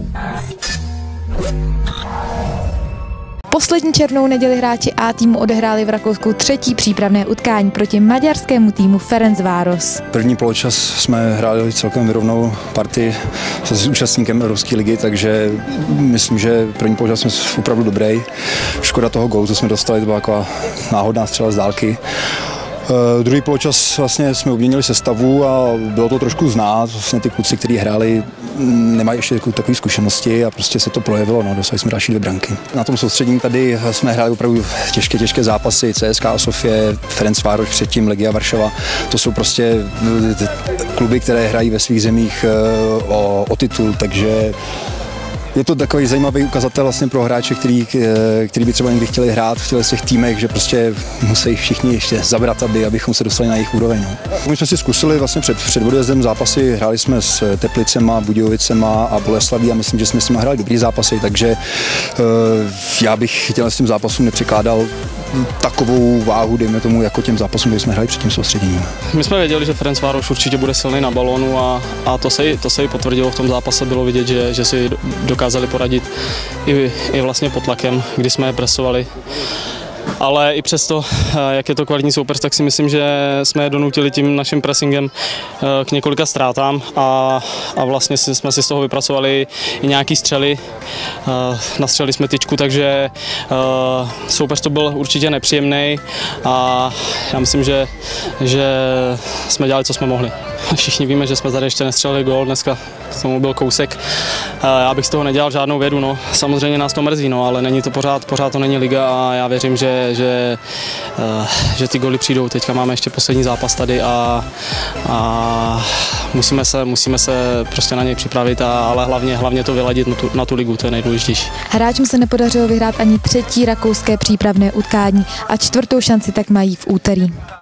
Poslední černou neděli hráči A týmu odehráli v Rakousku třetí přípravné utkání proti maďarskému týmu Ferencváros. První poločas jsme hráli celkem vyrovnanou partii s účastníkem Evropské ligy, takže myslím, že první poločas jsme opravdu dobrý. Škoda toho gólu, co jsme dostali, to byla taková náhodná střela z dálky. Druhý poločas vlastně jsme obměnili sestavu a bylo to trošku znát. Vlastně ty kluci, kteří hráli, nemají ještě takové zkušenosti a prostě se to projevilo. No, dostali jsme další 2 branky. Na tom soustředění tady jsme hráli opravdu těžké zápasy. CSKA Sofie, Ferencváros, předtím Legia Varšava. To jsou prostě kluby, které hrají ve svých zemích o titul, takže je to takový zajímavý ukazatel vlastně pro hráče, který by třeba někdy chtěli hrát v těch týmech, že prostě musí všichni ještě zabrat, abychom se dostali na jejich úroveň. No. My jsme si zkusili vlastně před odjezdem zápasy, hráli jsme s Teplicema, Budějovicema a Boleslaví a myslím, že jsme s nimi hráli dobrý zápasy, takže já bych s tím zápasům nepřikládal takovou váhu, dejme tomu, jako těm zápasům, kde jsme hráli před tím soustředěním. My jsme věděli, že Ferencváros určitě bude silný na balónu a to se i potvrdilo v tom zápase, bylo vidět, že si dokázali poradit i vlastně pod tlakem, kdy jsme je presovali. Ale i přesto, jak je to kvalitní soupeř, tak si myslím, že jsme je donutili tím naším pressingem k několika ztrátám a vlastně jsme si z toho vypracovali i nějaký střely. Nastřelili jsme tyčku, takže soupeř to byl určitě nepříjemný a já myslím, že jsme dělali, co jsme mohli. Všichni víme, že jsme tady ještě nestřelili gól, dneska k tomu byl kousek. Já bych z toho nedělal žádnou vědu, no. Samozřejmě nás to mrzí, no, ale není to pořád to není liga a já věřím, že ty góly přijdou. Teďka máme ještě poslední zápas tady a musíme se prostě na něj připravit, ale hlavně to vyladit na tu ligu, to je nejdůležitější. Hráčům se nepodařilo vyhrát ani třetí rakouské přípravné utkání a čtvrtou šanci tak mají v úterý.